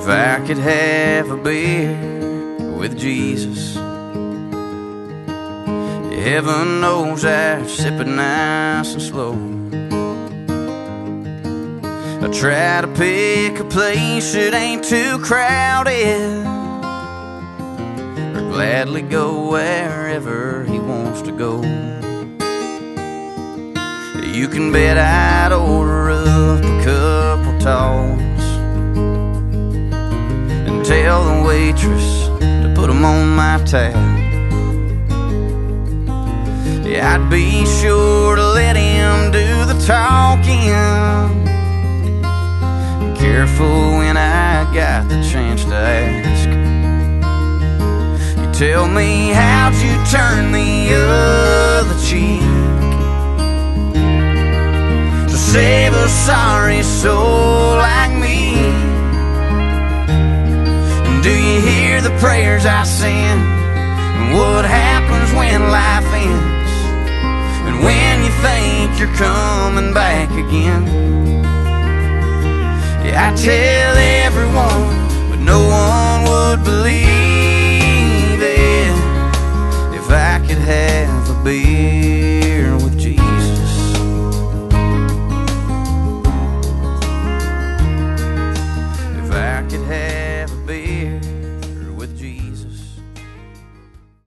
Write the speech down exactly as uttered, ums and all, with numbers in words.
I could have a beer with Jesus, heaven knows I'd sip it nice and slow. I try to pick a place that ain't too crowded, or gladly go wherever he wants to go. You can bet I'd order up a couple talls and tell the waitress to put them on my tab. Yeah, I'd be sure to let him do the talking, careful when I got the chance to ask. You tell me, how'd you turn the other cheek to save a sorry soul like me? And do you hear the prayers I send? And what happens when life ends? And when you think you're coming back again? Yeah, I tell everyone, but no one